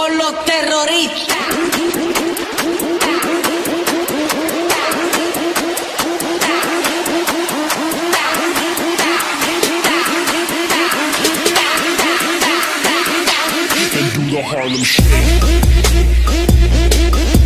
por los terroristas. And do the Harlem Shake.